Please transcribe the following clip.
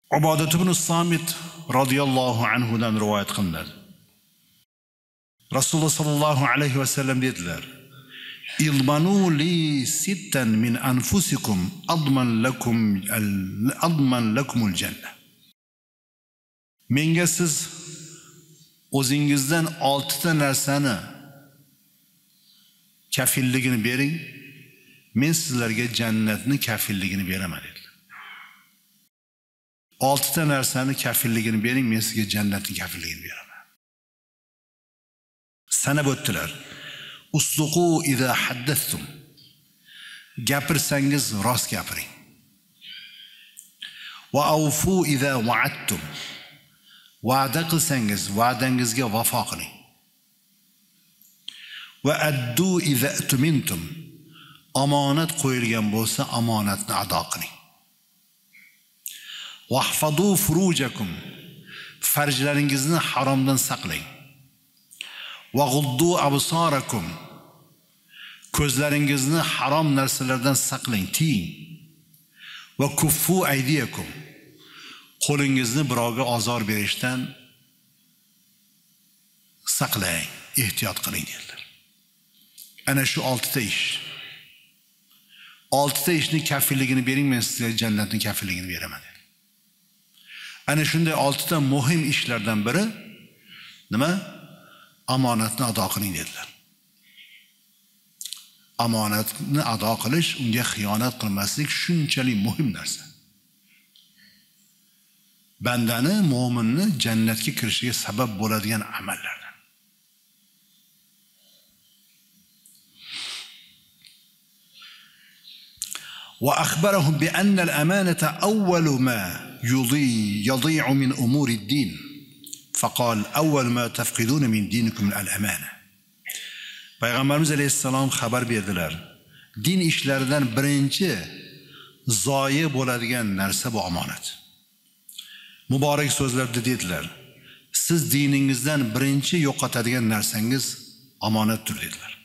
Ubodat ibn Samit radhiyallohu anhudan rivoyat qilinadi. Rasululloh sallallohu alayhi va sallam dedilar: "Ilmanu li sittan min anfusikum adman lakumul jannah." Menga siz o'zingizdan 6 ta narsani kafilligini bering, men sizlarga jannatni kafilligini beraman dedilar. 6 ta narsani kafilligini bering, men sizga jannatni kafilligini beraman. Sanab o'tdilar. Usduqu idza haddathtum. Gapirsangiz rost gapiring. Va awfu idza wa'adtum. Va'da qilsangiz va'dangizga vafo qiling. Va addu idza tumintum. Omonat qo'yilgan bo'lsa omonatni ado qiling. Wahfadu furujakum. Farjlaringizni haromdan saqlang. Va g'uddu absarakum. Ko'zlaringizni harom narsalardan saqlang, tiying. Va kuffu aydiyakum. Qo'lingizni birovga ozor berishdan saqlang, ehtiyot qiling dedilar. Ana shu 6 ta ish. 6 ta ishning kafilligini bering, men sizga jannatning kafilligini beraman dedi. Ana shunday 6 ta muhim ishlardan biri nima? Omonatni ado qiling dedilar. Omonatni ado qilish, unga xiyonat qilmaslik shunchalik muhim narsa. Bandani, mo'minni jannatga kirishiga sabab bo'ladigan amallardan. Wa akhbarahum bi anna al-amanata awwalu ma yudhi'u min umuri ad-din. Faqal awwal ma tafqiduna min dinikum al-amana. Payg'ambarimiz alayhissalom xabar berdilar. Din ishlaridan birinchi zoyi bo'ladigan narsa bu omonat. Muborak so'zlarda dedilar: siz diningizdan birinchi yo'qotadigan narsangiz omonatdir dedilar.